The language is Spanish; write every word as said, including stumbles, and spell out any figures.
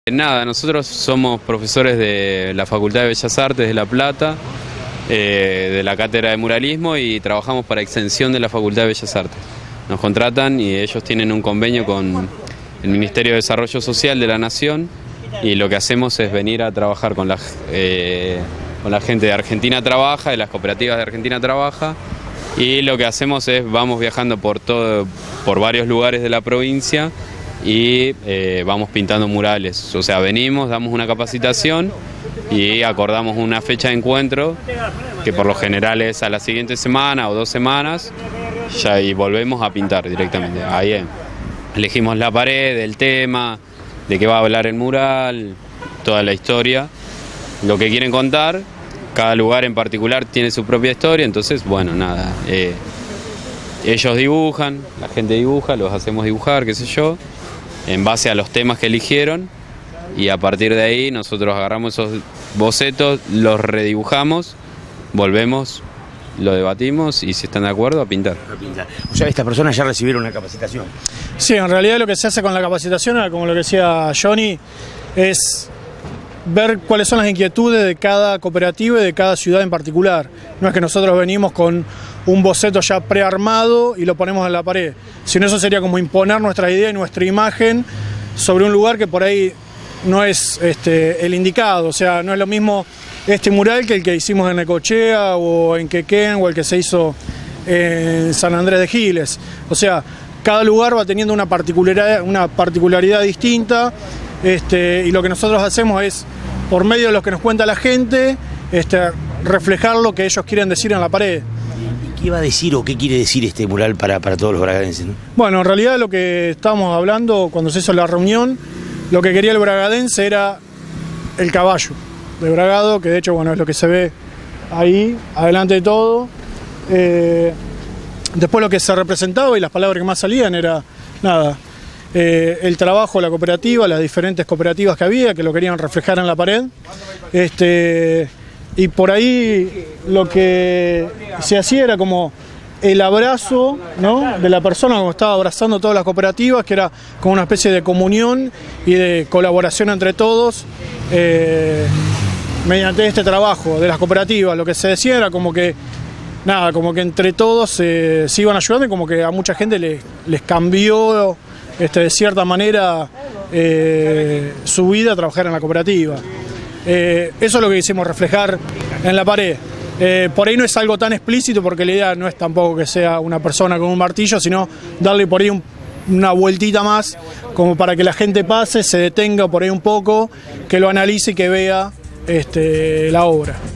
Nada, nosotros somos profesores de la Facultad de Bellas Artes de La Plata, eh, de la Cátedra de Muralismo, y trabajamos para extensión de la Facultad de Bellas Artes. Nos contratan y ellos tienen un convenio con el Ministerio de Desarrollo Social de la Nación, y lo que hacemos es venir a trabajar con la, eh, con la gente de Argentina Trabaja, de las cooperativas de Argentina Trabaja, y lo que hacemos es vamos viajando por, todo, por varios lugares de la provincia y eh, vamos pintando murales. O sea, venimos, damos una capacitación y acordamos una fecha de encuentro, que por lo general es a la siguiente semana o dos semanas, ya, y volvemos a pintar directamente. Ahí elegimos la pared, el tema, de qué va a hablar el mural, toda la historia, lo que quieren contar. Cada lugar en particular tiene su propia historia, entonces, bueno, nada, eh, ellos dibujan, la gente dibuja, los hacemos dibujar, qué sé yo, en base a los temas que eligieron, y a partir de ahí nosotros agarramos esos bocetos, los redibujamos, volvemos, lo debatimos y si están de acuerdo, a pintar. A pintar. O sea, estas personas ya recibieron una capacitación. Sí, en realidad lo que se hace con la capacitación, como lo que decía Johnny, es ver cuáles son las inquietudes de cada cooperativa y de cada ciudad en particular. No es que nosotros venimos con un boceto ya prearmado y lo ponemos en la pared, sino eso sería como imponer nuestra idea y nuestra imagen sobre un lugar que por ahí no es este, el indicado. O sea, no es lo mismo este mural que el que hicimos en Necochea o en Quequén o el que se hizo en San Andrés de Giles. O sea, cada lugar va teniendo una particularidad, una particularidad distinta, este, y lo que nosotros hacemos es, por medio de lo que nos cuenta la gente, este, reflejar lo que ellos quieren decir en la pared. ¿Qué va a decir o qué quiere decir este mural para, para todos los bragadenses, ¿no? Bueno, en realidad lo que estábamos hablando cuando se hizo la reunión, lo que quería el bragadense era el caballo de Bragado, que de hecho, bueno, es lo que se ve ahí, adelante de todo. Eh, después lo que se representaba y las palabras que más salían era, nada, eh, el trabajo de la cooperativa, las diferentes cooperativas que había, que lo querían reflejar en la pared. Este... Y por ahí lo que se hacía era como el abrazo, ¿no?, de la persona, como estaba abrazando todas las cooperativas, que era como una especie de comunión y de colaboración entre todos eh, mediante este trabajo de las cooperativas. Lo que se decía era como que, nada, como que entre todos eh, se iban ayudando, y como que a mucha gente les, les cambió este, de cierta manera eh, su vida a trabajar en la cooperativa. Eh, eso es lo que quisimos reflejar en la pared. Eh, por ahí no es algo tan explícito, porque la idea no es tampoco que sea una persona con un martillo, sino darle por ahí un, una vueltita más, como para que la gente pase, se detenga por ahí un poco, que lo analice y que vea este, la obra.